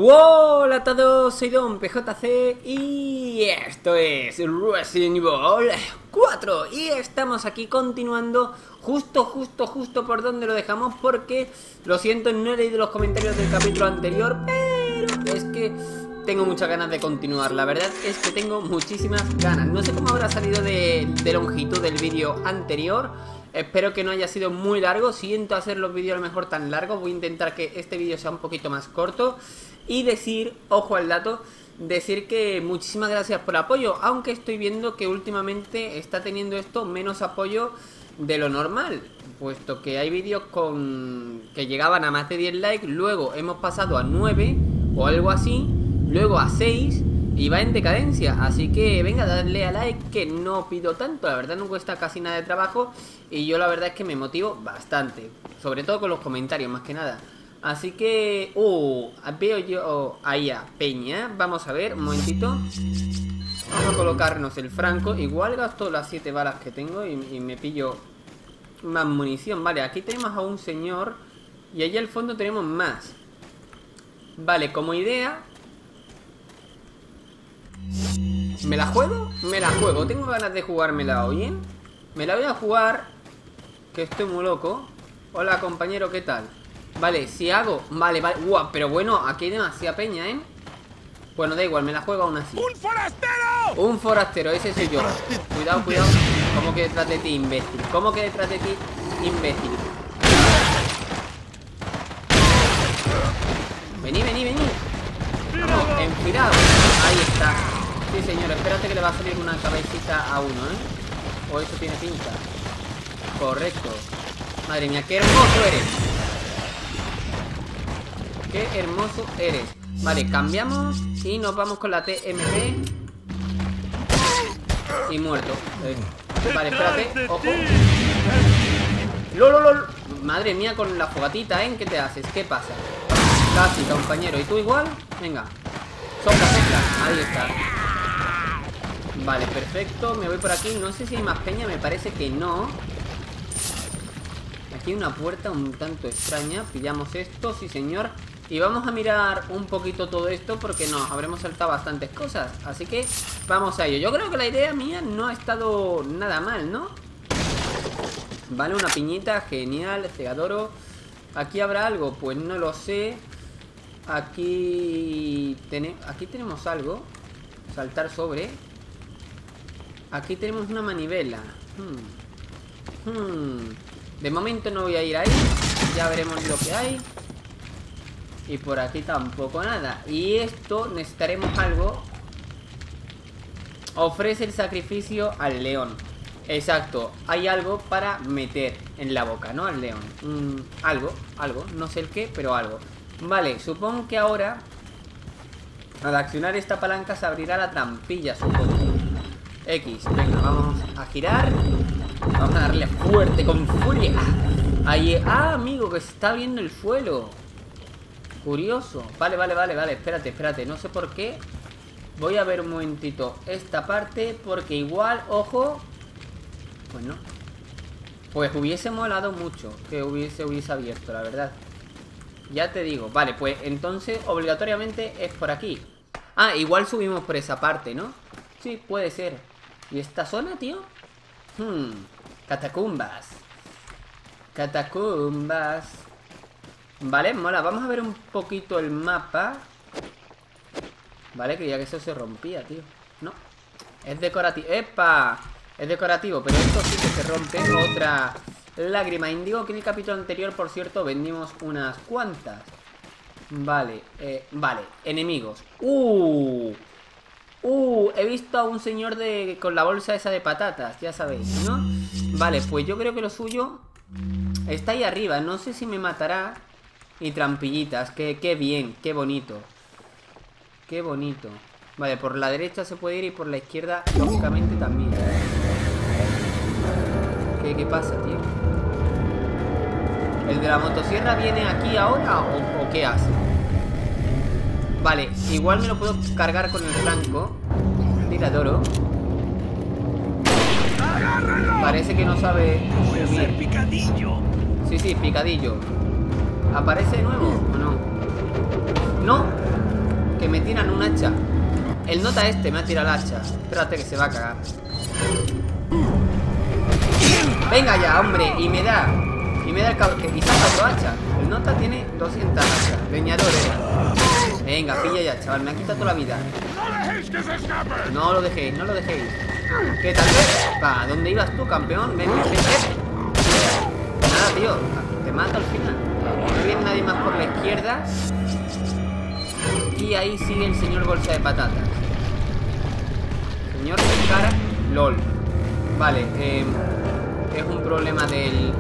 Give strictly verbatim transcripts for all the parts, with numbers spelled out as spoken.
Hola a todos, soy Don P J C y esto es Resident Evil cuatro. Y estamos aquí continuando justo, justo, justo por donde lo dejamos, porque, lo siento, no he leído los comentarios del capítulo anterior, pero es que tengo muchas ganas de continuar. La verdad es que tengo muchísimas ganas. No sé cómo habrá salido de, de longitud del vídeo anterior. Espero que no haya sido muy largo. Siento hacer los vídeos a lo mejor tan largos. Voy a intentar que este vídeo sea un poquito más corto. Y decir, ojo al dato, decir que muchísimas gracias por el apoyo. Aunque estoy viendo que últimamente está teniendo esto menos apoyo de lo normal, puesto que hay vídeos con que llegaban a más de diez likes. Luego hemos pasado a nueve o algo así. Luego a seis. Y va en decadencia, así que venga, dadle a like, que no pido tanto. La verdad no cuesta casi nada de trabajo. Y yo la verdad es que me motivo bastante, sobre todo con los comentarios, más que nada. Así que... Uh, veo yo ahí a Peña. Vamos a ver, un momentito. Vamos a colocarnos el franco. Igual gasto las siete balas que tengo y, y me pillo más munición. Vale, aquí tenemos a un señor. Y allá al fondo tenemos más. Vale, como idea... ¿Me la juego? Me la juego. Tengo ganas de jugármela, ¿oyen? Me la voy a jugar, que estoy muy loco. Hola, compañero, ¿qué tal? Vale, si hago... Vale, vale. Guau, pero bueno, aquí hay demasiada peña, ¿eh? Bueno, da igual, me la juego aún así. ¡Un forastero! Un forastero, ese soy yo. Cuidado, cuidado. ¿Cómo que detrás de ti, imbécil? ¿Cómo que detrás de ti, imbécil? Vení, vení, vení. Vamos, enfilado. Ahí está. Sí, señor, espérate que le va a salir una cabecita a uno, ¿eh? O eso tiene pinta. Correcto. Madre mía, qué hermoso eres. Qué hermoso eres. Vale, cambiamos y nos vamos con la T M P. Y muerto. eh. Vale, espérate, ojo. ¡Lol, lol, lol! Madre mía, con la fogatita, ¿eh? ¿Qué te haces? ¿Qué pasa? Casi, compañero. ¿Y tú igual? Venga. Sopla, sopla. Ahí está. Vale, perfecto. Me voy por aquí. No sé si hay más peña. Me parece que no. Aquí hay una puerta un tanto extraña. Pillamos esto, sí señor. Y vamos a mirar un poquito todo esto, porque nos habremos saltado bastantes cosas. Así que vamos a ello. Yo creo que la idea mía no ha estado nada mal, ¿no? Vale, una piñita. Genial, cegadoro. ¿Aquí habrá algo? Pues no lo sé. Aquí, ten... Aquí tenemos algo. Saltar sobre. Aquí tenemos una manivela. hmm. Hmm. De momento no voy a ir ahí. Ya veremos lo que hay. Y por aquí tampoco nada. Y esto necesitaremos algo. Ofrece el sacrificio al león. Exacto, hay algo para meter en la boca, ¿no? Al león. mm, Algo, algo, no sé el qué, pero algo. Vale, supongo que ahora, al accionar esta palanca, se abrirá la trampilla, supongo. X, venga, vamos a girar. Vamos a darle fuerte, con furia. Ahí, ah, amigo, que se está viendo el suelo. Curioso. Vale, vale, vale, vale, espérate, espérate. No sé por qué. Voy a ver un momentito esta parte, porque igual, ojo. Pues no. Pues hubiese molado mucho que hubiese, hubiese abierto, la verdad. Ya te digo. Vale, pues entonces obligatoriamente es por aquí. Ah, igual subimos por esa parte, ¿no? Sí, puede ser. ¿Y esta zona, tío? Hmm, catacumbas. Catacumbas. Vale, mola. Vamos a ver un poquito el mapa. Vale, creía que eso se rompía, tío. No, es decorativo. ¡Epa! Es decorativo, pero esto sí que se rompe. Otra lágrima índigo. Que en el capítulo anterior, por cierto, vendimos unas cuantas. Vale, eh, vale, enemigos. Uh, uh, he visto a un señor de con la bolsa esa de patatas, ya sabéis, ¿no? Vale, pues yo creo que lo suyo está ahí arriba. No sé si me matará. Y trampillitas, qué, qué bien, qué bonito. Qué bonito. Vale, por la derecha se puede ir y por la izquierda, lógicamente, también. ¿Qué, qué pasa, tío? ¿El de la motosierra viene aquí ahora o, o qué hace? Vale, igual me lo puedo cargar con el franco tiradoro. Parece que no sabe subir. Picadillo. Sí, sí, picadillo. ¿Aparece de nuevo o no? ¡No! Que me tiran un hacha. El nota este me ha tirado el hacha. Espérate que se va a cagar. Venga ya, hombre. Y me da. Y me da el cabrón. Y saca otro hacha. El nota tiene doscientas hachas. Leñador era. Venga, pilla ya, chaval. Me ha quitado toda la vida. No lo dejéis, no lo dejéis. ¿Qué tal? Pa, ¿dónde ibas tú, campeón? Ven, ven, ven. Nada, tío. Te mato al final. No viene nadie más por la izquierda. Y ahí sigue el señor bolsa de patatas. Señor cara. LOL. Vale, eh, es un problema del...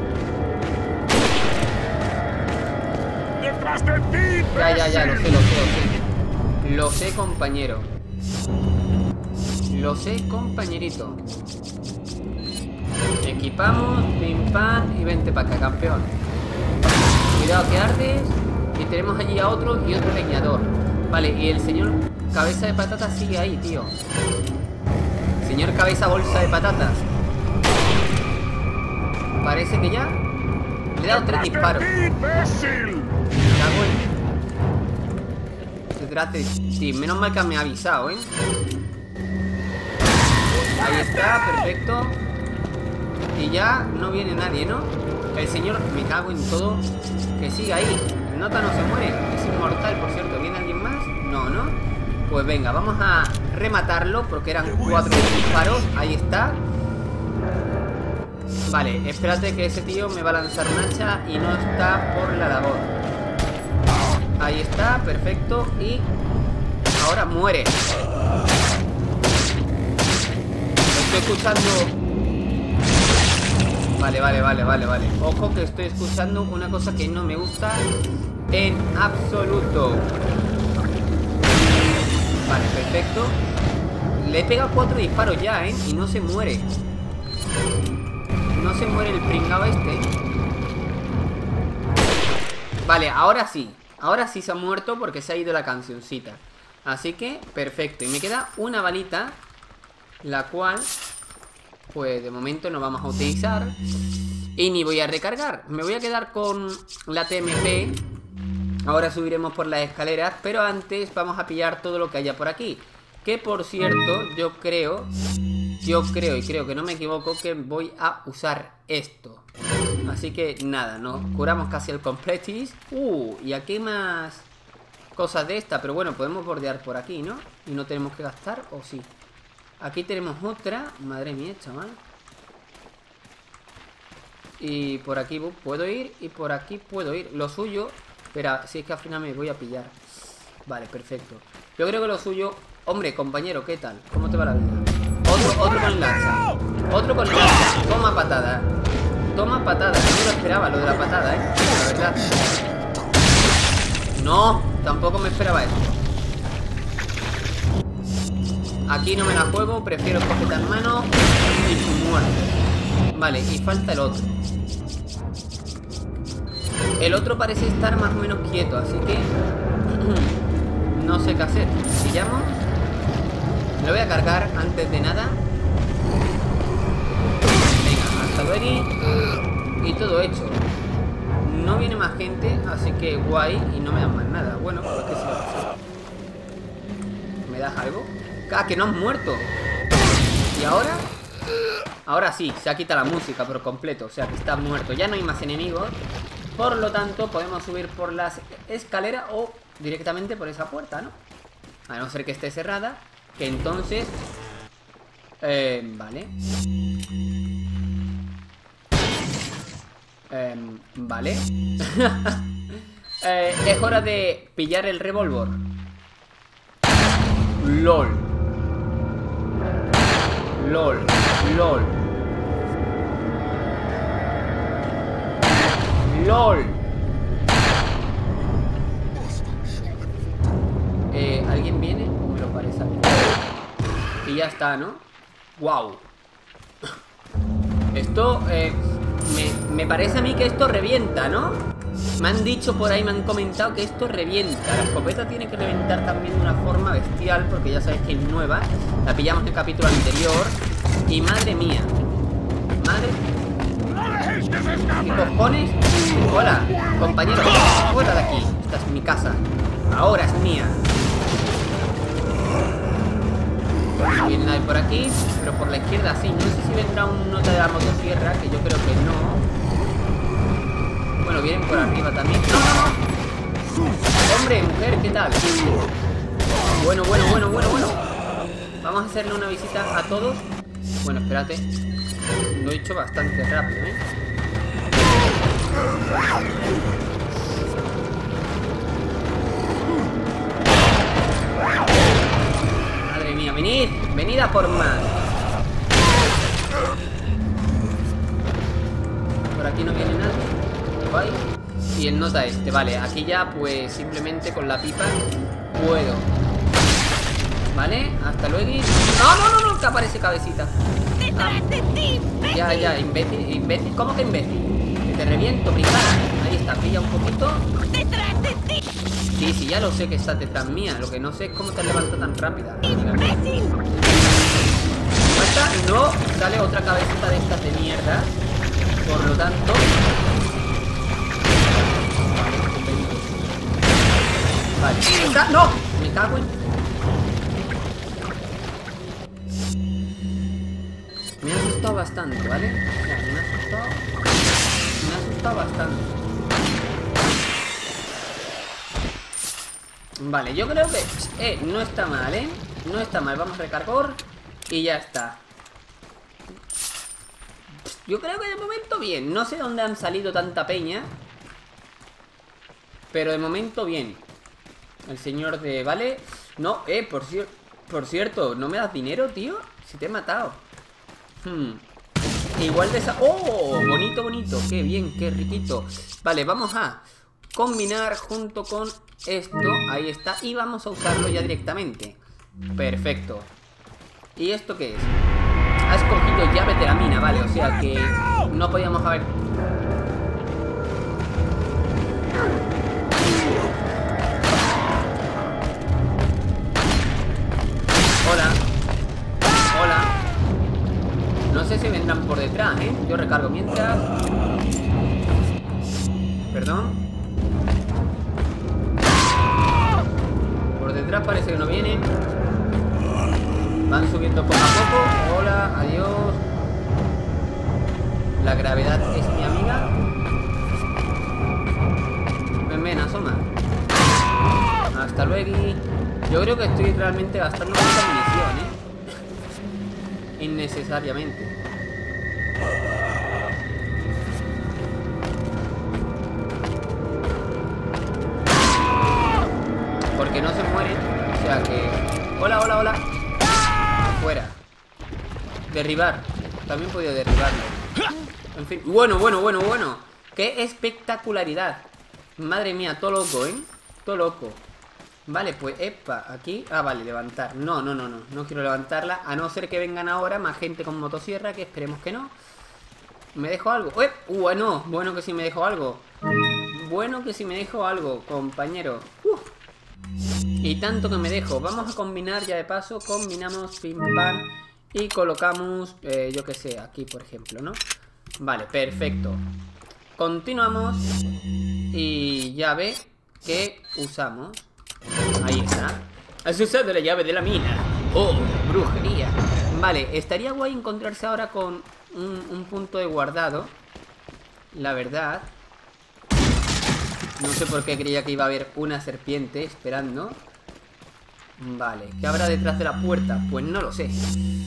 Ya, ya, ya, lo sé, lo sé, lo sé. Lo sé, compañero. Lo sé, compañerito. Equipamos, pim pam y vente para acá, campeón. Cuidado que ardes. Y tenemos allí a otro y otro leñador. Vale, y el señor cabeza de patatas sigue ahí, tío. Señor cabeza bolsa de patatas. Parece que ya le he dado tres disparos. Se trata de... Sí, menos mal que me ha avisado, ¿eh? Ahí está, perfecto. Y ya no viene nadie, ¿no? El señor, me cago en todo. Que siga ahí. El nota no se muere. Es inmortal, por cierto. ¿Viene alguien más? No, ¿no? Pues venga, vamos a rematarlo. Porque eran cuatro disparos. Ahí está. Vale, espérate que ese tío me va a lanzar un hacha. Y no está por la labor. Ahí está, perfecto. Y ahora muere. Estoy escuchando... Vale, vale, vale, vale, vale. Ojo que estoy escuchando una cosa que no me gusta en absoluto. Vale, perfecto. Le he pegado cuatro disparos ya, ¿eh? Y no se muere. No se muere el pringao este. Vale, ahora sí. Ahora sí se ha muerto porque se ha ido la cancioncita. Así que, perfecto. Y me queda una balita, la cual... pues de momento no vamos a utilizar. Y ni voy a recargar. Me voy a quedar con la T M P. Ahora subiremos por las escaleras. Pero antes vamos a pillar todo lo que haya por aquí. Que por cierto, yo creo Yo creo y creo que no me equivoco que voy a usar esto. Así que nada, nos curamos casi el completis. Uh, y aquí hay más cosas de esta. Pero bueno, podemos bordear por aquí, ¿no? Y no tenemos que gastar, ¿o sí? Aquí tenemos otra. Madre mía, chaval. Y por aquí puedo ir. Y por aquí puedo ir. Lo suyo... Espera, si es que al final me voy a pillar. Vale, perfecto. Yo creo que lo suyo... Hombre, compañero, ¿qué tal? ¿Cómo te va la vida? Otro, otro con el hacha. Otro con el hacha. Toma patada. Toma patada. No me lo esperaba, lo de la patada, ¿eh? La verdad. No, tampoco me esperaba esto. Aquí no me la juego, prefiero escopeta en mano y su muerte. Vale, y falta el otro. El otro parece estar más o menos quieto, así que no sé qué hacer. Pillamos. Me lo voy a cargar antes de nada. Venga, hasta luego. Y todo hecho. No viene más gente, así que guay. Y no me dan más nada. Bueno, pues que sí. ¿Me das algo? ¡Ah, que no has muerto! ¿Y ahora? Ahora sí, se ha quitado la música por completo. O sea que está muerto. Ya no hay más enemigos. Por lo tanto, podemos subir por las escaleras o directamente por esa puerta, ¿no? A no ser que esté cerrada. Que entonces... Eh, vale. Eh, vale. eh, es hora de pillar el revólver. LOL. LOL. LOL. LOL. Eh, ¿alguien viene? ¿O me lo parece a mí? Y ya está, ¿no? ¡Wow! Esto, eh, me, me parece a mí que esto revienta, ¿no? Me han dicho por ahí, me han comentado que esto revienta. La escopeta tiene que reventar también de una forma bestial, porque ya sabéis que es nueva. La pillamos en el capítulo anterior. Y madre mía. Madre... ¿Qué cojones? Hola, compañero. Fuera de aquí. Esta es mi casa. Ahora es mía. No viene nadie por aquí, pero por la izquierda sí. No sé si vendrá un nota de la motosierra, que yo creo que no. Bueno, vienen por arriba también. ¡No, no, no! Hombre, mujer, ¿qué tal? Bueno, bueno, bueno, bueno, bueno. Vamos a hacerle una visita a todos. Bueno, espérate. Lo he hecho bastante rápido, ¿eh? Madre mía, venid. Venid a por más. Por aquí no viene nadie. Guay. Y el nota este, vale, aquí ya pues simplemente con la pipa puedo. Vale, hasta luego. No, no, no, no, que aparece cabecita. Ah. Ya, ya, imbécil, imbécil, ¿cómo que imbécil? Que te reviento, brigada. Ahí está, pilla un poquito. Sí, sí, ya lo sé que está detrás mía. Lo que no sé es cómo te levantas tan rápida. ¿Muerta? No, sale otra cabecita de estas de mierda. Por lo tanto... Vale, está... ¡No! Me cago en... Me ha asustado bastante, ¿vale? O sea, me ha asustado... Me ha asustado bastante. Vale, yo creo que... Eh, no está mal, ¿eh? No está mal, vamos a recargar. Y ya está. Yo creo que de momento bien. No sé dónde han salido tanta peña, pero de momento bien. El señor de... ¿Vale? No, eh, por, cier por cierto, ¿no me das dinero, tío? Si te he matado. Hmm. Igual de esa... ¡Oh! Bonito, bonito. Qué bien, qué riquito. Vale, vamos a combinar junto con esto. Ahí está. Y vamos a usarlo ya directamente. Perfecto. ¿Y esto qué es? Ha escogido llaves de la mina, vale. O sea que no podíamos haber... Hola. Hola. No sé si vendrán por detrás, ¿eh? Yo recargo mientras. Perdón. Por detrás parece que no vienen. Van subiendo poco a poco. Hola, adiós. La gravedad es mi amiga. Ven, ven, asoma. Hasta luego. Yo creo que estoy realmente gastando mucha munición, ¿eh? Innecesariamente. Porque no se mueren. O sea que... Hola, hola, hola. Fuera. Derribar. También podía derribarlo. En fin. Bueno, bueno, bueno, bueno. Qué espectacularidad. Madre mía, todo loco, ¿eh? Todo loco. Vale, pues, epa, aquí... Ah, vale, levantar. No, no, no, no. No quiero levantarla. A no ser que vengan ahora más gente con motosierra, que esperemos que no. ¿Me dejo algo? ¡Uy! Bueno, bueno que sí me dejo algo. Bueno que sí me dejo algo, compañero. Uh. Y tanto que me dejo. Vamos a combinar ya de paso. Combinamos pim pam. Y colocamos, eh, yo que sé, aquí por ejemplo, ¿no? Vale, perfecto. Continuamos. Y llave que usamos. Ahí está. Has usado la llave de la mina. Oh, brujería. Vale, estaría guay encontrarse ahora con un, un punto de guardado. La verdad. No sé por qué creía que iba a haber una serpiente esperando. Vale, ¿qué habrá detrás de la puerta? Pues no lo sé.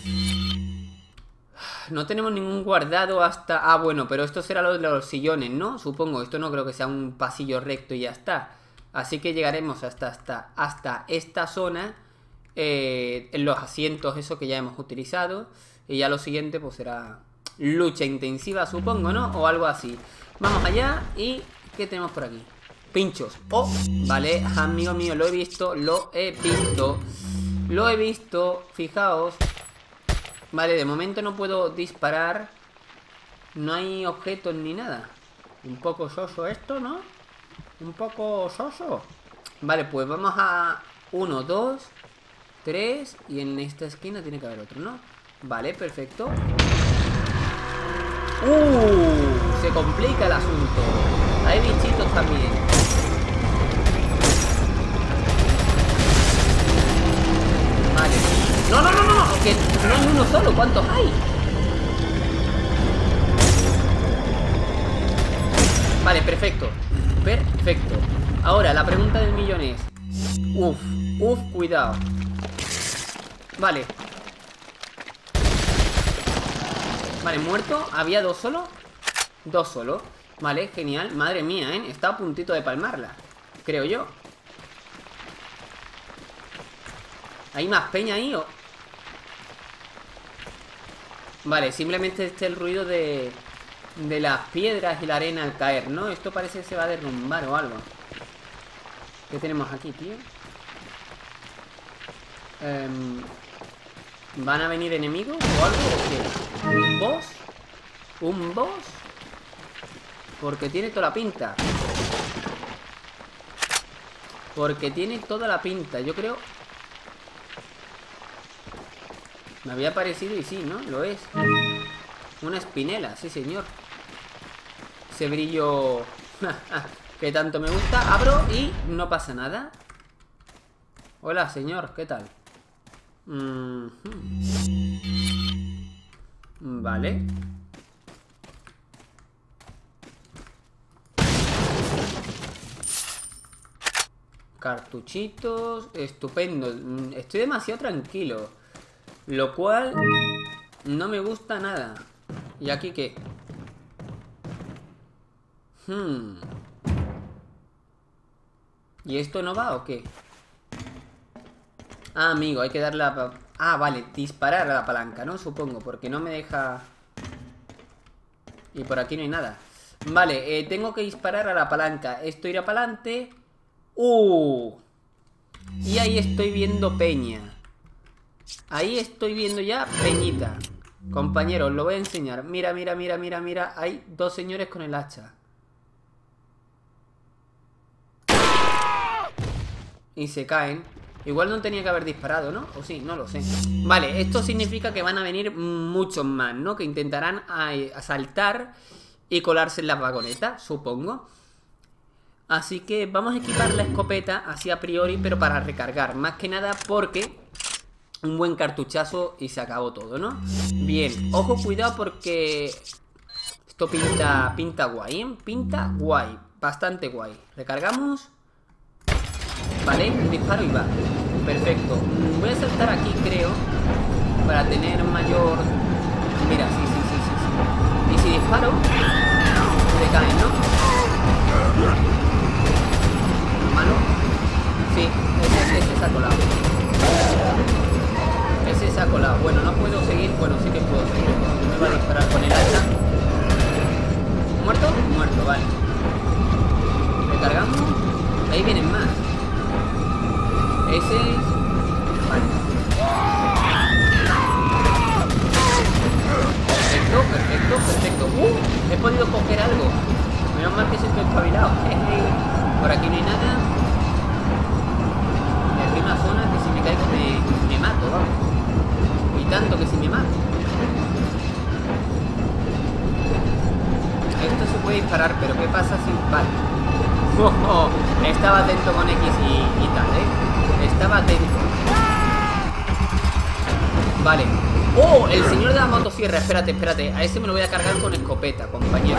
No tenemos ningún guardado hasta... Ah, bueno, pero esto será lo de los sillones, ¿no? Supongo, esto no creo que sea un pasillo recto y ya está. Así que llegaremos hasta, hasta, hasta esta zona. eh, En los asientos, eso que ya hemos utilizado. Y ya lo siguiente pues será lucha intensiva, supongo, ¿no? O algo así. Vamos allá y... ¿qué tenemos por aquí? Pinchos. Oh, vale, amigo mío, lo he visto. Lo he visto. Lo he visto, fijaos. Vale, de momento no puedo disparar. No hay objetos ni nada. Un poco soso esto, ¿no? Un poco soso. Vale, pues vamos a... uno, dos, tres. Y en esta esquina tiene que haber otro, ¿no? Vale, perfecto. ¡Uh! Se complica el asunto. Hay bichitos también. Vale. No, no, no, no, no, que no hay uno solo. ¿Cuántos hay? Vale, perfecto. Perfecto. Ahora, la pregunta del millón es... Uf, uf, cuidado. Vale. Vale, muerto. ¿Había dos solo? Dos solo. Vale, genial. Madre mía, ¿eh? Está a puntito de palmarla, creo yo. ¿Hay más peña ahí o...? Vale, simplemente este es el ruido de... de las piedras y la arena al caer, ¿no? Esto parece que se va a derrumbar o algo. ¿Qué tenemos aquí, tío? Um, ¿Van a venir enemigos o algo? ¿O qué? ¿Un boss? ¿Un boss? Porque tiene toda la pinta. Porque tiene toda la pinta. Yo creo... Me había parecido y sí, ¿no? Lo es. Una espinela, sí señor. Ese brillo que tanto me gusta. Abro y no pasa nada. Hola señor, ¿qué tal? Mm-hmm. Vale. Cartuchitos. Estupendo. Estoy demasiado tranquilo, lo cual no me gusta nada. ¿Y aquí qué? Hmm. ¿Y esto no va o qué? Ah, amigo, hay que darle la... Ah, vale, disparar a la palanca, ¿no? Supongo, porque no me deja... Y por aquí no hay nada. Vale, eh, tengo que disparar a la palanca. Esto irá para adelante. ¡Uh! Y ahí estoy viendo peña. Ahí estoy viendo ya peñita. Compañeros, lo voy a enseñar. Mira, mira, mira, mira, mira. Hay dos señores con el hacha. Y se caen. Igual no tenía que haber disparado, ¿no? O sí, no lo sé. Vale, esto significa que van a venir muchos más, ¿no? Que intentarán asaltar y colarse en las vagonetas, supongo. Así que vamos a equipar la escopeta así a priori, pero para recargar. Más que nada porque un buen cartuchazo y se acabó todo, ¿no? Bien, ojo, cuidado porque esto pinta, pinta guay, ¿eh? Pinta guay, bastante guay. Recargamos. Vale, un disparo y va. Perfecto. Voy a saltar aquí, creo, para tener mayor... Mira, sí, sí, sí, sí, sí. Y si disparo, se caen, ¿no? ¿Malo? Sí, ese, ese se ha colado. Ese se ha colado. Bueno, no puedo seguir. Bueno, sí que puedo seguir. No me va a disparar con el hacha. ¿Muerto? Muerto, vale. Recargamos. Ahí vienen más. Ese es... Vale. Perfecto, perfecto, perfecto. ¡Uh! He podido coger algo. Menos mal que se estoy espabilado. Por aquí no hay nada. Y aquí una zona que si me caigo me, me mato, vamos. Y tanto que si me mato. Esto se puede disparar, pero ¿qué pasa si... Vale. Oh, oh, estaba atento con X y, y tal, ¿eh? Estaba atento. Vale. ¡Oh! El señor de la motosierra. Espérate, espérate. A ese me lo voy a cargar con escopeta, compañero.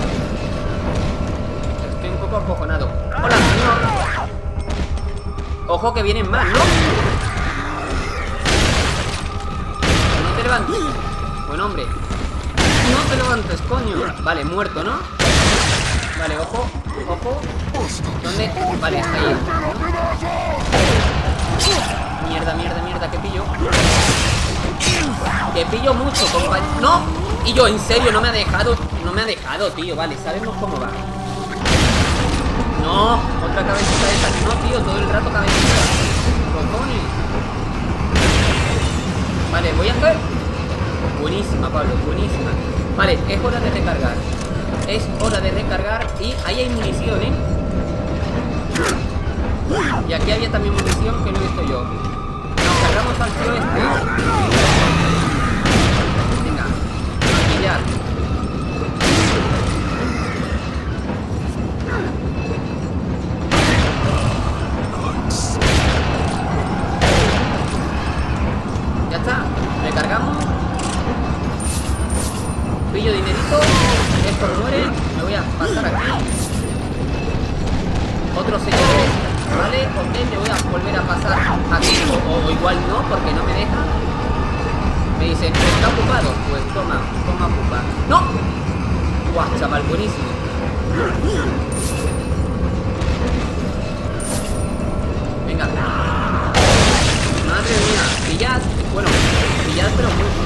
Estoy un poco acojonado. ¡Hola, señor! Ojo que vienen más, ¿no? No te levantes. Buen hombre. No te levantes, coño. Vale, muerto, ¿no? Vale, ojo. Ojo. ¿Dónde? Vale, está ahí. Mierda, mierda, mierda, que pillo. Que pillo mucho, compañero. ¡No! Y yo, en serio, no me ha dejado. No me ha dejado, tío. Vale, sabemos cómo va. No, otra cabecita de esa. No, tío, todo el rato cabecita. Cojones. Vale, voy a hacer. Buenísima, Pablo, buenísima. Vale, es hora de recargar. Es hora de recargar. Y ahí hay munición, ¿eh? Y aquí había también munición que no he visto yo. Nos cargamos al tío este. Venga, a pillar. Pillo dinerito. Estos mueren. Me voy a pasar aquí. Otros señores. Vale, ok, me voy a volver a pasar aquí. O, o igual no, porque no me deja. Me dicen, ¿está ocupado? Pues toma, toma ocupa. ¡No! Guau, chaval, buenísimo. Venga. Madre mía, pillad. Bueno, pillad pero mucho.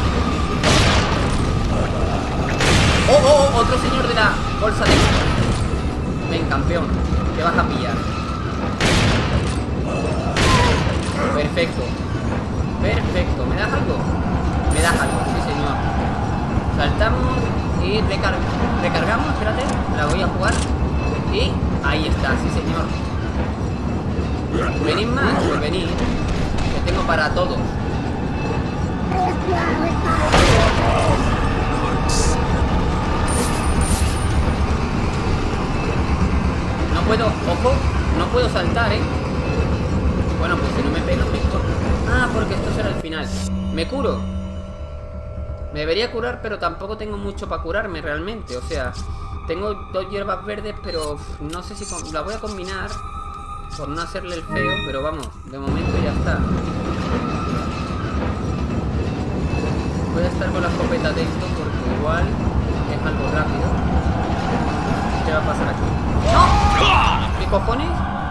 Oh, oh, oh, otro señor de la bolsa de... Ven, campeón, te vas a pillar. Perfecto. Perfecto, ¿me das algo? Me das algo, sí señor. Saltamos y recar recargamos, espérate, la voy a jugar. Y ahí está, sí señor. Venid más, pues venid. Que tengo para todos. No puedo, ojo, no puedo saltar, eh. Bueno, pues si no me pego, mejor. Ah, porque esto será el final. Me curo. Me debería curar, pero tampoco tengo mucho para curarme realmente. O sea, tengo dos hierbas verdes, pero uf, no sé si con... la voy a combinar por no hacerle el feo, pero vamos, de momento ya está. Voy a estar con la escopeta atento porque igual es algo rápido. ¿Qué va a pasar aquí? ¡No! ¿Qué cojones?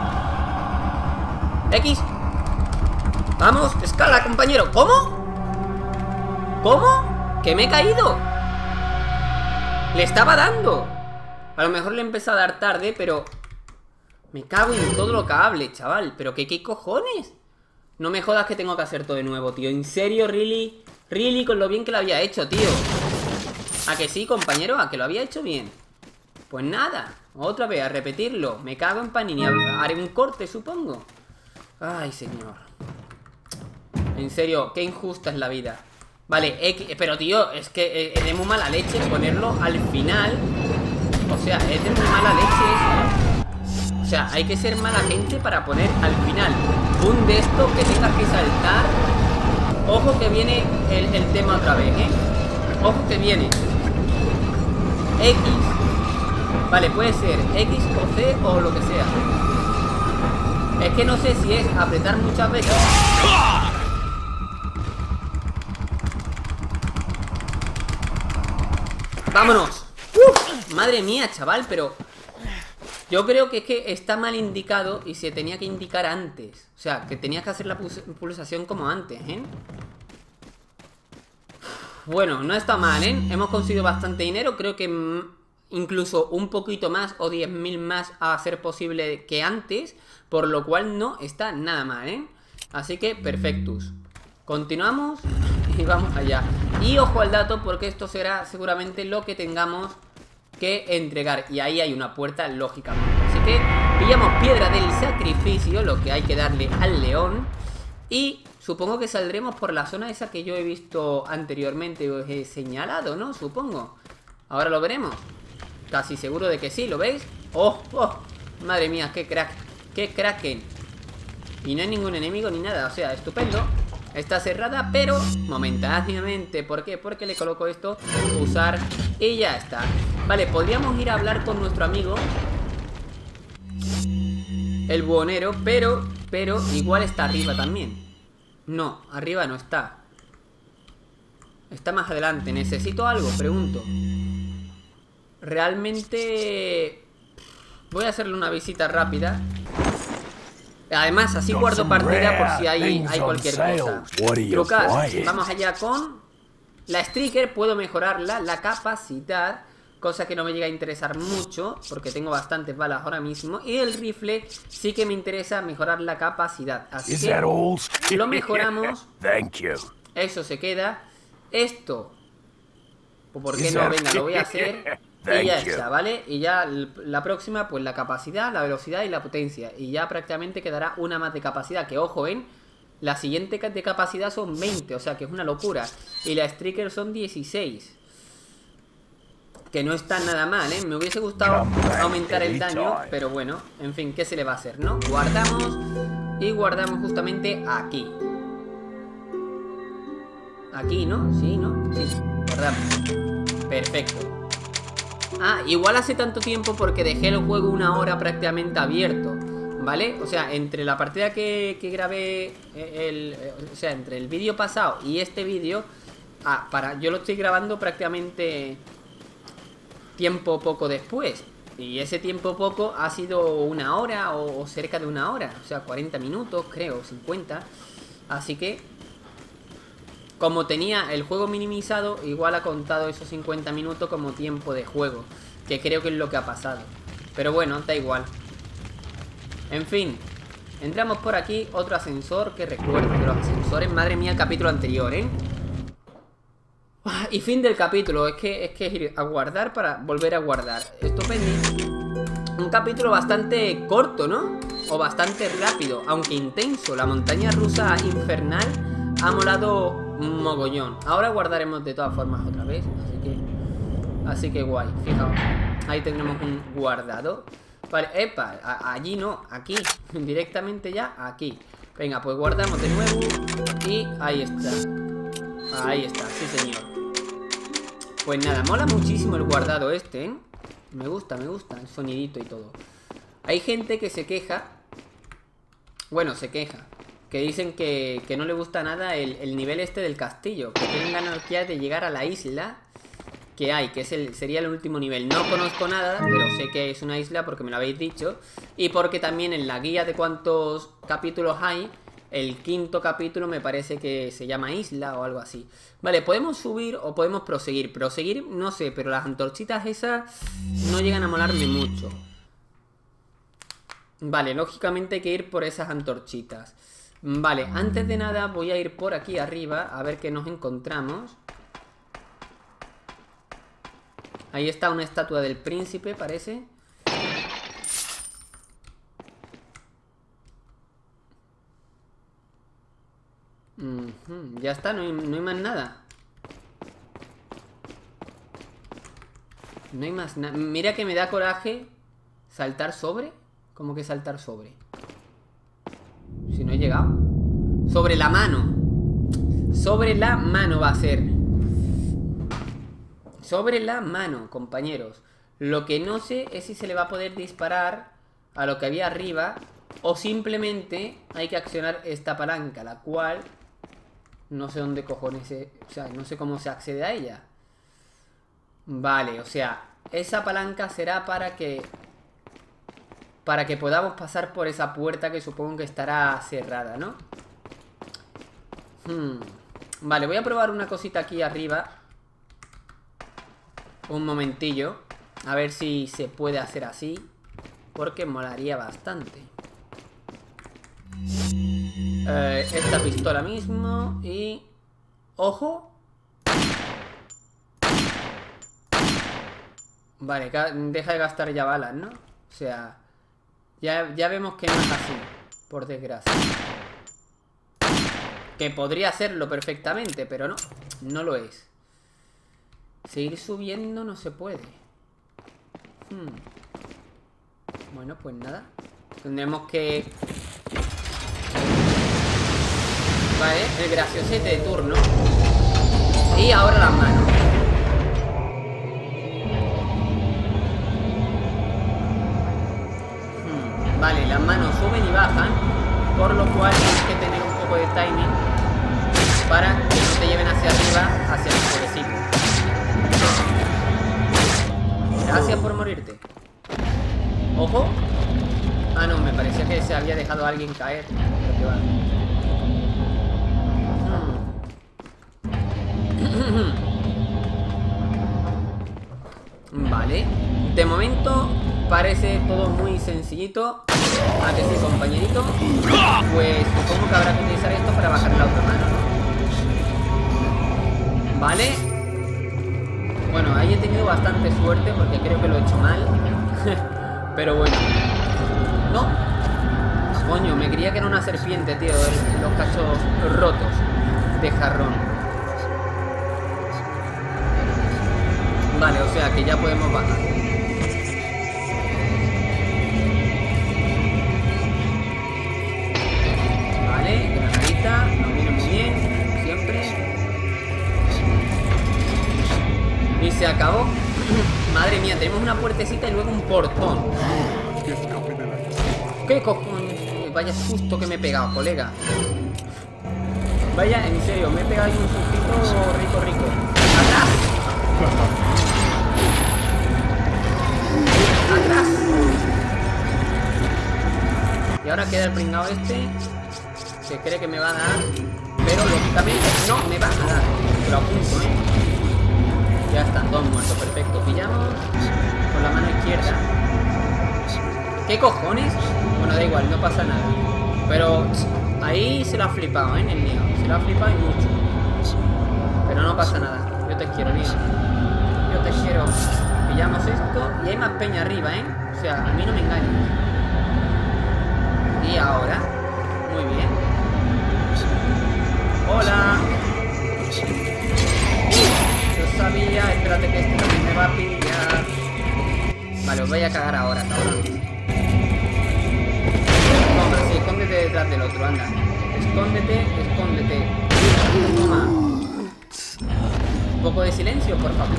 X. Vamos, escala, compañero. ¿Cómo? ¿Cómo? ¿Que me he caído? Le estaba dando. A lo mejor le he empezado a dar tarde, pero... me cago en todo lo que hable, chaval. ¿Pero qué, qué cojones? No me jodas que tengo que hacer todo de nuevo, tío. ¿En serio, really? Really, con lo bien que lo había hecho, tío. ¿A que sí, compañero? ¿A que lo había hecho bien? Pues nada, otra vez, a repetirlo. Me cago en Panini. Haré un corte, supongo. Ay, señor. En serio, qué injusta es la vida. Vale, X, pero tío, es que es de muy mala leche ponerlo al final. O sea, es de muy mala leche eso. O sea, hay que ser mala gente para poner al final un de estos que tengas que saltar. Ojo que viene el, el tema otra vez, ¿eh? Ojo que viene X. Vale, puede ser X o C o lo que sea. Es que no sé si es apretar muchas veces. ¡Vámonos! ¡Uf! Madre mía, chaval, pero... yo creo que es que está mal indicado y se tenía que indicar antes. O sea, que tenías que hacer la pulsación como antes, ¿eh? Bueno, no está mal, ¿eh? Hemos conseguido bastante dinero. Creo que incluso un poquito más o diez mil más a ser posible que antes. Por lo cual no está nada mal, ¿eh? Así que, perfectus. Continuamos y vamos allá. Y ojo al dato porque esto será seguramente lo que tengamos que entregar. Y ahí hay una puerta, lógicamente. Así que pillamos piedra del sacrificio, lo que hay que darle al león. Y supongo que saldremos por la zona esa que yo he visto anteriormente. Os he señalado, ¿no? Supongo. Ahora lo veremos. Casi seguro de que sí, ¿lo veis? ¡Oh! ¡Oh! Madre mía, qué crack. ¡Qué kraken! Y no hay ningún enemigo ni nada, o sea, estupendo. Está cerrada, pero momentáneamente. ¿Por qué? Porque le coloco esto, usar, y ya está. Vale, podríamos ir a hablar con nuestro amigo el buhonero, pero, pero igual está arriba también. No, arriba no está. Está más adelante. ¿Necesito algo? Pregunto. Realmente... voy a hacerle una visita rápida. Además, así guardo partida por si hay, hay cualquier cosa. Trucar. Vamos allá con la Striker. Puedo mejorarla, la capacidad, cosa que no me llega a interesar mucho porque tengo bastantes balas ahora mismo. Y el rifle sí que me interesa mejorar la capacidad. Así que lo mejoramos. Eso se queda. Esto, ¿por qué no? Venga, lo voy a hacer. Y ya está, ¿vale? Y ya la próxima, pues la capacidad, la velocidad y la potencia. Y ya prácticamente quedará una más de capacidad. Que ojo, ¿ven? La siguiente de capacidad son veinte, o sea que es una locura. Y la Striker son dieciséis. Que no está nada mal, ¿eh? Me hubiese gustado aumentar el daño, pero bueno, en fin, ¿qué se le va a hacer, no? Guardamos y guardamos justamente aquí. Aquí, ¿no? Sí, ¿no? Sí, guardamos. Perfecto. Ah, igual hace tanto tiempo porque dejé el juego una hora prácticamente abierto, ¿vale? O sea, entre la partida que, que grabé, el, o sea, entre el vídeo pasado y este vídeo, ah, para, yo lo estoy grabando prácticamente tiempo poco después. Y ese tiempo poco ha sido una hora o, o cerca de una hora. O sea, cuarenta minutos, creo, cincuenta. Así que, como tenía el juego minimizado, igual ha contado esos cincuenta minutos como tiempo de juego, que creo que es lo que ha pasado. Pero bueno, da igual. En fin, entramos por aquí. Otro ascensor, que recuerdo de los ascensores. Madre mía, el capítulo anterior, ¿eh? Y fin del capítulo. Es que es que ir a guardar para volver a guardar. Estupendo. Un capítulo bastante corto, ¿no? O bastante rápido, aunque intenso. La montaña rusa infernal ha molado un mogollón. Ahora guardaremos de todas formas otra vez. Así que, así que guay. Fijaos, ahí tendremos un guardado. Vale, epa, a, allí no, aquí. Directamente ya aquí. Venga, pues guardamos de nuevo. Y ahí está. Ahí está, sí señor. Pues nada, mola muchísimo el guardado este, ¿eh? Me gusta, me gusta el sonidito y todo. Hay gente que se queja. Bueno, se queja. Que dicen que, que no le gusta nada el, el nivel este del castillo. Que tienen ganas de llegar a la isla que hay, que es el, sería el último nivel. No conozco nada, pero sé que es una isla porque me lo habéis dicho. Y porque también en la guía de cuántos capítulos hay, el quinto capítulo me parece que se llama Isla o algo así. Vale, podemos subir o podemos proseguir. Proseguir, no sé, pero las antorchitas esas no llegan a molarme mucho. Vale, lógicamente hay que ir por esas antorchitas. Vale, antes de nada voy a ir por aquí arriba a ver qué nos encontramos. Ahí está una estatua del príncipe, parece. Uh-huh. Ya está, no hay, no hay más nada. No hay más nada. Mira que me da coraje saltar sobre. ¿Cómo que saltar sobre? Si no he llegado. Sobre la mano. Sobre la mano va a ser. Sobre la mano, compañeros. Lo que no sé es si se le va a poder disparar a lo que había arriba o simplemente hay que accionar esta palanca, la cual no sé dónde cojones se, o sea, no sé cómo se accede a ella. Vale, o sea, esa palanca será para que para que podamos pasar por esa puerta que supongo que estará cerrada, ¿no? Hmm. Vale, voy a probar una cosita aquí arriba. Un momentillo. A ver si se puede hacer así. Porque molaría bastante. Eh, esta pistola mismo. Y... ¡ojo! Vale, deja de gastar ya balas, ¿no? O sea... Ya, ya vemos que no es así. Por desgracia. Que podría hacerlo perfectamente, pero no. No lo es. Seguir subiendo no se puede. Hmm. Bueno, pues nada. Tendremos que... Vale, el graciosete de turno. Y ahora las manos. Hmm. Vale, las manos suben y bajan. Por lo cual tienes que tener un poco de timing para que no te lleven hacia arriba, hacia el pobrecito. Gracias por morirte. Ojo. Ah, no, me parecía que se había dejado a alguien caer. Pero que va. Hmm. Vale. De momento parece todo muy sencillito. ¿A que sí, compañerito? Pues supongo que habrá que utilizar esto para bajar la otra mano, ¿no? Vale. Bueno, ahí he tenido bastante suerte porque creo que lo he hecho mal. Pero bueno. No. Coño, me creía que era una serpiente, tío. Los cachos rotos de jarrón. Vale, o sea que ya podemos bajar. Vale, granadita. Nos viene muy bien, siempre. Y se acabó. Madre mía, tenemos una puertecita y luego un portón. ¿Qué cojones? Vaya susto que me he pegado, colega. Vaya, en serio, me he pegado ahí un sustito rico, rico. ¡Atrás! ¡Atrás! Y ahora queda el pringao este, que cree que me va a dar, pero lógicamente no me va a dar. Lo apunto, ¿eh? Ya están todos muertos, perfecto. Pillamos con la mano izquierda. ¿Qué cojones? Bueno, da igual, no pasa nada. Pero ahí se lo ha flipado, ¿eh? En el mío. Se lo ha flipado y mucho. Pero no pasa nada. Yo te quiero, mío. Yo te quiero. Pillamos esto y hay más peña arriba, ¿eh? O sea, a mí no me engañes. Y ahora, muy bien. Hola. Yo sabía, espérate que este también me va a pillar. Vale, os voy a cagar ahora, cabrón. Toma, sí, escóndete detrás del otro, anda. Escóndete, escóndete. Toma. Un poco de silencio, por favor.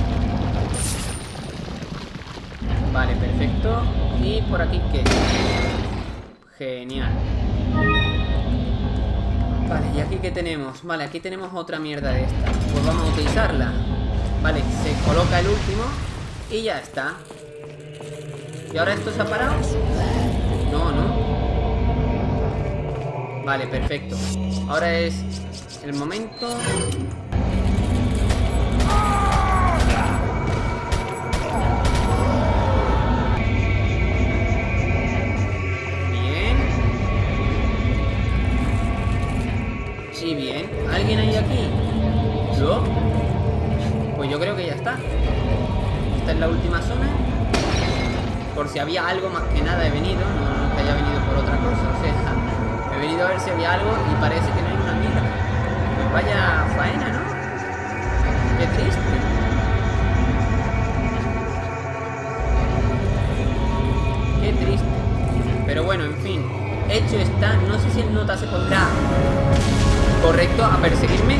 Vale, perfecto. Y por aquí, ¿qué? Genial. Vale, ¿y aquí qué tenemos? Vale, aquí tenemos otra mierda de esta. Pues vamos a utilizarla. Vale, se coloca el último y ya está. ¿Y ahora esto se ha parado? No, no. Vale, perfecto. Ahora es el momento. Sí, bien. ¿Alguien hay aquí? ¿Yo? Pues yo creo que ya está. Esta es la última zona. Por si había algo, más que nada he venido. No, no que haya venido por otra cosa. O sea, he venido a ver si había algo y parece que no hay una mierda. Pues vaya faena, ¿no? Qué triste. Qué triste. Pero bueno, en fin. Hecho está. No sé si el nota se pondrá correcto a perseguirme.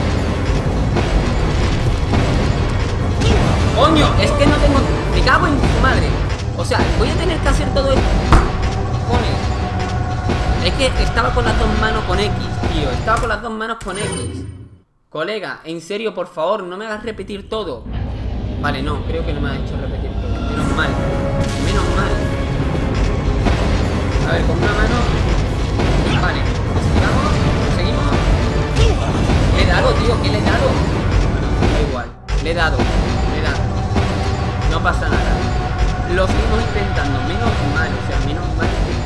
¡Coño! Es que no tengo... Me cago en tu madre. O sea, voy a tener que hacer todo esto. Cojones. Es que estaba con las dos manos con X, tío. Estaba con las dos manos con X. Colega, en serio, por favor, no me hagas repetir todo. Vale, no, creo que no me ha hecho repetir todo. Menos mal. Menos mal. A ver, con una mano. Vale, esquivamos. Seguimos. Le he dado, tío, ¿qué le he dado? Bueno, da igual. Le he dado. Le he dado. No pasa nada. Lo seguimos intentando. Menos mal, o sea, menos mal.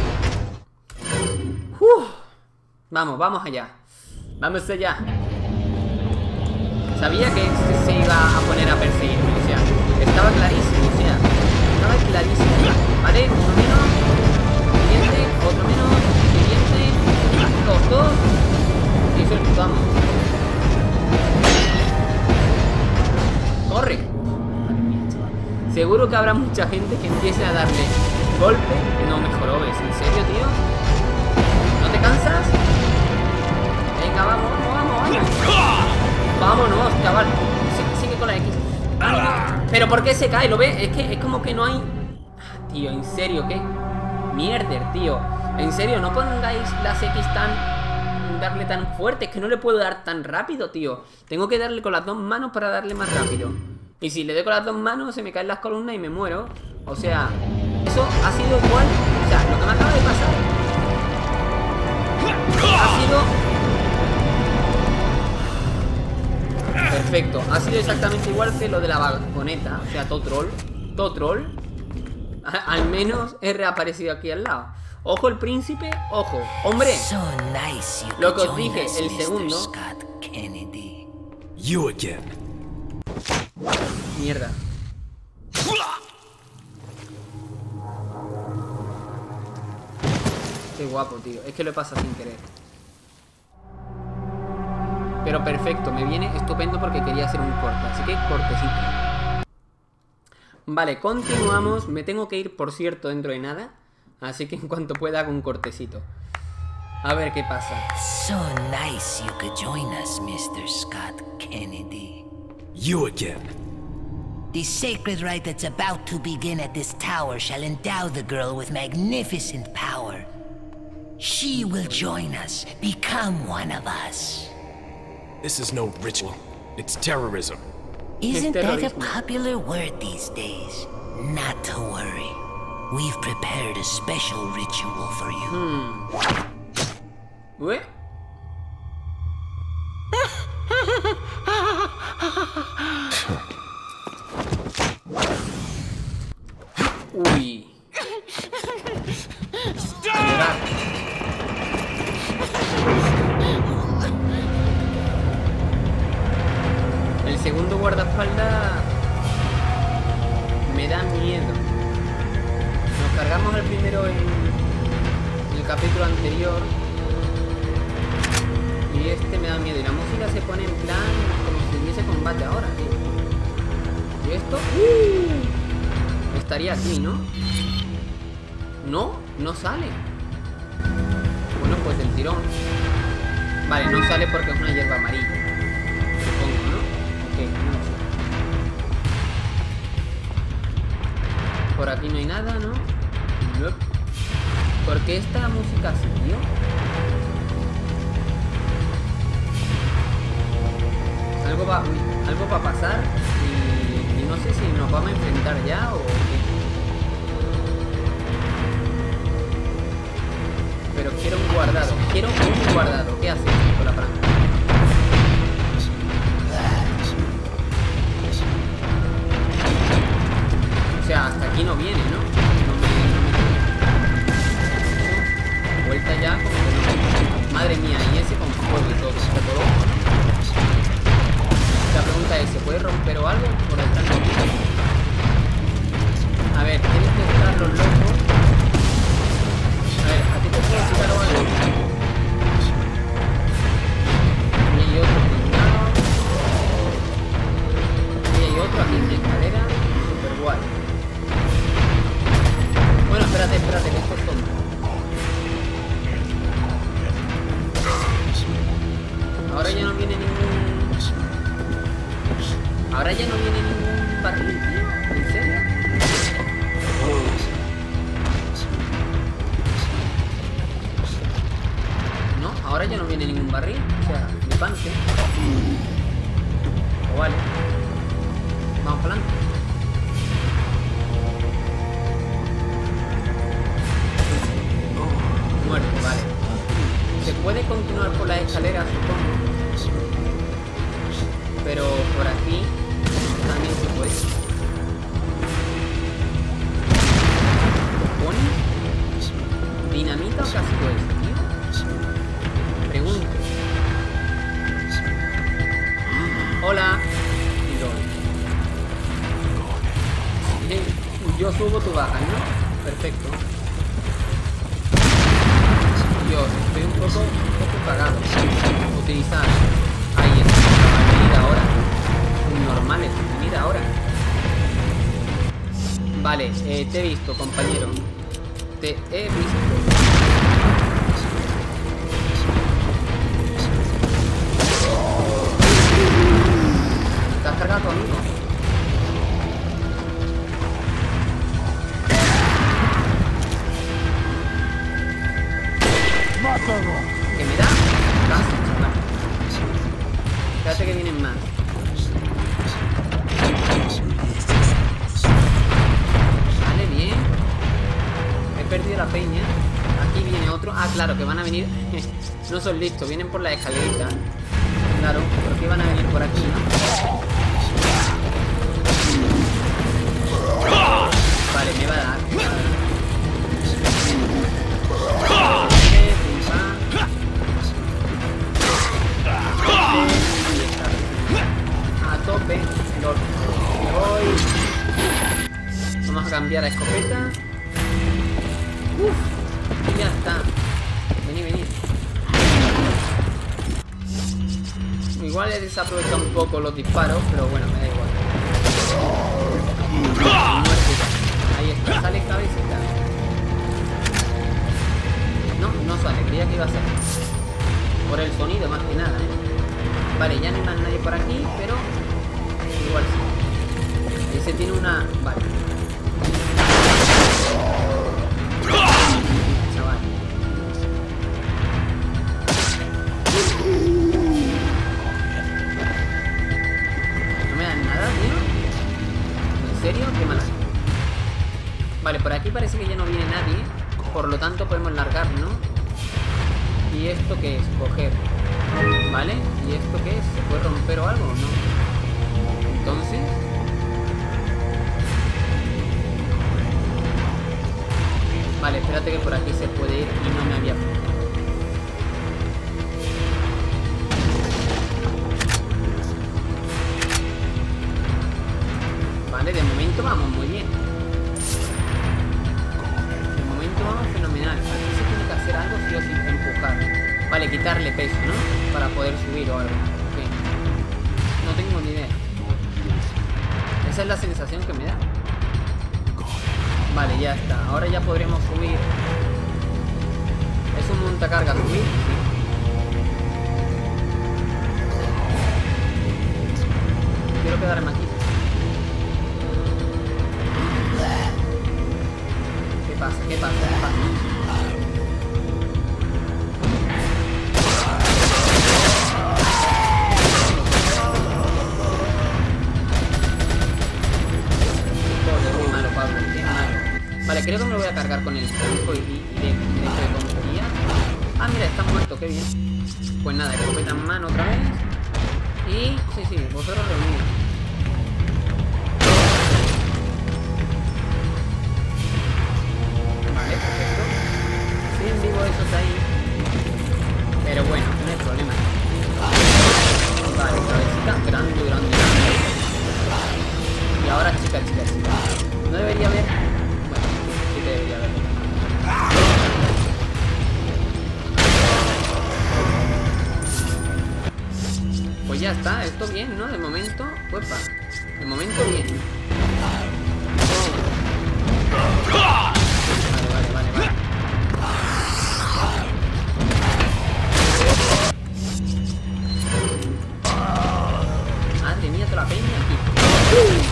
Uf. Vamos, vamos allá. Vamos allá. Sabía que se, se iba a poner a perseguirme, o sea, estaba clarísimo, o sea, estaba clarísimo. Vale, uno menos, siguiente, otro menos, siguiente, los dos, y soltamos. Corre. Madre mía, chaval. Seguro que habrá mucha gente que empiece a darle golpe. No me jorobes, ¿en serio, tío? ¿No te cansas? Venga, vamos, vamos, vamos, vamos. Vámonos, chaval. Sigue con la X. Pero ¿por qué se cae? ¿Lo ves? Es que es como que no hay... Tío, en serio, ¿qué? Mierder, tío. En serio, no pongáis las X tan... Darle tan fuerte. Es que no le puedo dar tan rápido, tío. Tengo que darle con las dos manos para darle más rápido. Y si le doy con las dos manos, se me caen las columnas y me muero. O sea, eso ha sido igual. O sea, lo que me acaba de pasar ha sido... Perfecto, ha sido exactamente igual que lo de la vagoneta. O sea, todo troll. Todo troll. Al menos he reaparecido aquí al lado. Ojo el príncipe, ojo. Hombre, lo que os dije, el segundo. Mierda. Qué guapo, tío. Es que lo he pasado sin querer. Pero perfecto, me viene estupendo porque quería hacer un corte. Así que cortecito. Vale, continuamos. Me tengo que ir, por cierto, dentro de nada. Así que en cuanto pueda hago un cortecito. A ver qué pasa. So nice you could join us, mister Scott Kennedy. You again. The sacred rite that's about to begin at this tower shall endow the girl with magnificent power. She will join us, become one of us. This is no ritual. It's terrorism. Isn't that a popular word these days? Not to worry. We've prepared a special ritual for you. Hmm. ¿Ué? Uy. Stop. El segundo guardaespaldas me da miedo. Nos cargamos el primero en el capítulo anterior y este me da miedo. Y la música se pone en plan como si hubiese combate ahora, tío. ¿Y esto? ¡Uh! Estaría aquí, ¿no? No, no sale. Bueno, pues del tirón. Vale, no sale porque es una hierba amarilla. Supongo, ¿no? Ok, no lo sé. Por aquí no hay nada, ¿no? Nope. ¿Por qué esta música así, tío? Algo va, algo va a pasar y, y no sé si nos vamos a enfrentar ya o qué. Pero quiero un guardado, quiero un guardado. ¿Qué hace con la franca? O sea, hasta aquí no viene, ¿no? No me, no me... Vuelta ya como que no. Madre mía, y ese con fuego y todo. ¿Se todo? La pregunta es, ¿se puede romper o algo? Por detrás no viene. A ver, tienen que estar los locos. A ver, ¿a ti te puedo tirar o algo? Y hay otro pintado. Y hay otro aquí en la escalera. Super guay. Bueno, espérate, espérate, que esto es tonto. Ahora ya no viene ningún... Ahora ya no viene ningún barril, tío. ¿En serio? No, ahora ya no viene ningún barril. O sea, flipante. O vale. Vamos para adelante. Muerto, vale. Se puede continuar por las escaleras, supongo. Pero por aquí también se puede. ¿Pone? ¿Dinamita o casco es, tío? Pregunto. Hola. Yo subo, tú bajas, ¿no? Perfecto. Yo estoy un poco, un poco cagado. Utilizar. Ahí está. Venid ahora. Normales, venid ahora. Vale, eh, te he visto, compañero. Te he visto. ¿Te has cargado conmigo? ¿Qué me da? Casi, chaval. Espérate que vienen más. Vale, bien. He perdido la peña. Aquí viene otro. Ah, claro, que van a venir. No son listos, vienen por la escalerita. Claro, porque van a venir por aquí, ¿no? Vale, me va a dar. A tope. Me voy. Vamos a cambiar a escopeta. Uf, y ya está. Vení, vení. Igual he desaprovechado un poco los disparos, pero bueno, me da igual. Ahí está, sale cabecita. No, no sale, creía que iba a salir. Por el sonido más que nada, ¿eh? Vale, ya no hay más nadie por aquí, pero igual sí. se tiene una... Vale. Chaval. No me dan nada, tío. ¿En serio? Qué mala. Vale, por aquí parece que ya no viene nadie. Por lo tanto podemos largar, ¿no? ¿Y esto qué es? Coger. ¿Vale? ¿Y esto qué es? ¿Se puede romper o algo? No. Entonces... Vale, espérate que por aquí se puede ir y no me había fijado. Vale, de momento vamos muy bien. De momento vamos fenomenal. Aquí se tiene que hacer algo sí o sí, empujar. Vale, quitarle peso, ¿no? Para poder subir o algo. Okay. No tengo ni idea. Esa es la sensación que me da. Vale, ya está. Ahora ya podremos subir. Es un montacarga subir, sí. Quiero quedarme aquí. ¿Qué pasa? ¿Qué pasa? ¿Qué pasa? Vale, creo que me lo voy a cargar con el tronco y, y de, de, de tontería. Ah, mira, está muerto, qué bien. Pues nada, escopeta en mano otra vez. Y... sí, sí, vosotros reunidos. Vale, perfecto. Siguen vivos esos de ahí. Pero bueno, no hay problema. Vale, cabecita grande, grande, grande. Y ahora chica, chica, chica. No debería haber... debería haber. Pues ya está, esto bien, ¿no? De momento, uepa. De momento bien. Vale, vale, vale, vale. Madre mía, toda la peña aquí.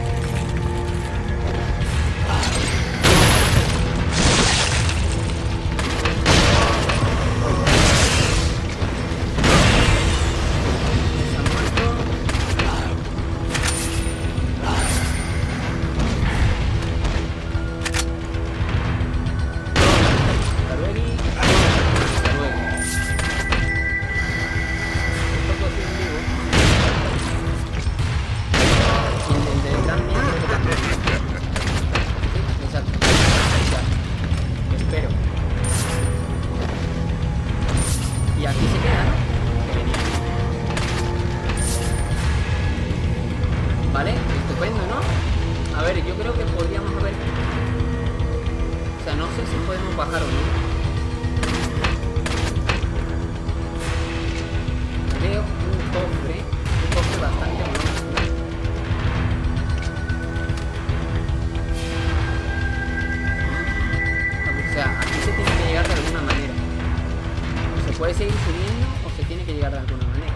Puede seguir subiendo o se tiene que llegar de alguna manera.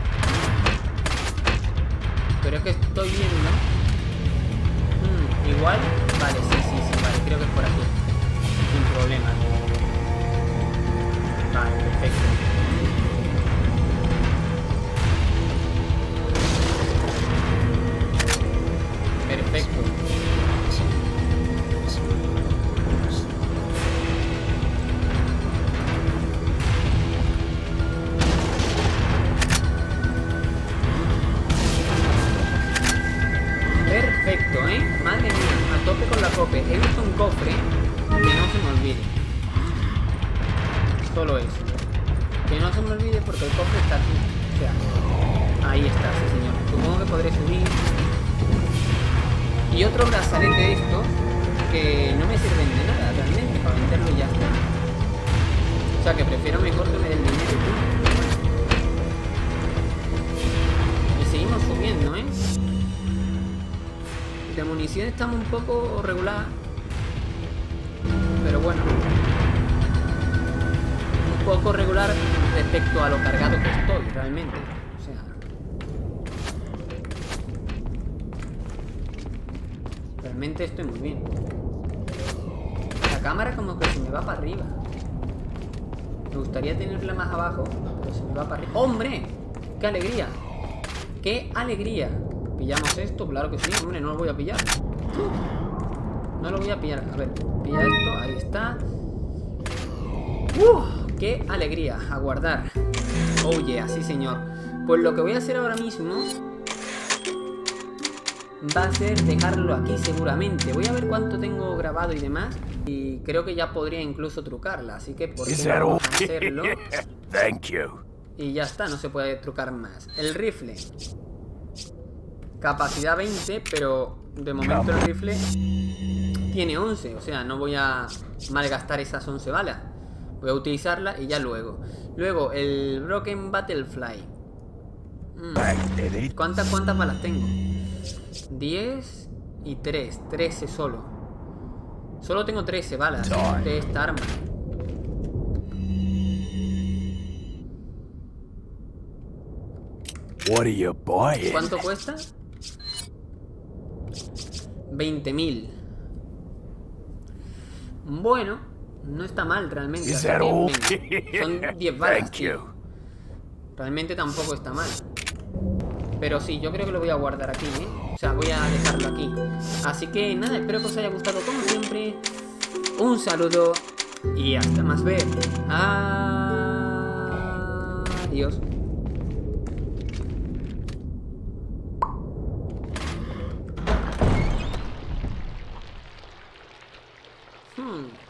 Pero es que estoy viendo hmm, igual, vale, sí, sí, sí, vale, creo que es por aquí sin problema. Vale, perfecto. Perfecto. Perfecto, ¿eh? Madre mía, a tope con la cope. He visto un cofre que no se me olvide. Solo eso. Que no se me olvide porque el cofre está aquí. O sea, ahí está, sí señor. Supongo que podré subir. Y otro brazalete de estos que no me sirven de nada realmente. Para venderlo ya está. O sea que prefiero mejor que me den dinero. Y seguimos subiendo, ¿eh? De munición estamos un poco regular, pero bueno, un poco regular respecto a lo cargado que estoy realmente. O sea, Realmente estoy muy bien. La cámara como que se me va para arriba. Me gustaría tenerla más abajo, pero se me va para arriba. ¡Hombre! ¡Qué alegría! ¡Qué alegría! ¿Pillamos esto? Claro que sí. Hombre, no lo voy a pillar. No lo voy a pillar. A ver, pilla esto. Ahí está. ¡Uh! ¡Qué alegría! A guardar. Oh yeah, sí señor. Pues lo que voy a hacer ahora mismo va a ser dejarlo aquí seguramente. Voy a ver cuánto tengo grabado y demás. Y creo que ya podría incluso trucarla. Así que por qué no vamos a hacerlo. Thank you. Y ya está, no se puede trucar más. El rifle. Capacidad veinte, pero de momento el rifle tiene once. O sea, no voy a malgastar esas once balas. Voy a utilizarla y ya luego. Luego, el Broken Battlefly. Mm. ¿Cuántas, cuántas balas tengo? diez y tres. trece solo. Solo tengo trece balas de esta arma. What are you buying? ¿Cuánto cuesta? veinte mil. Bueno, no está mal realmente. Is that all? Son diez balas, Thank tío. you. Realmente tampoco está mal. Pero sí, yo creo que lo voy a guardar aquí, ¿eh? O sea, voy a dejarlo aquí. Así que nada, espero que os haya gustado como siempre. Un saludo y hasta más ver. Adiós. Hmm.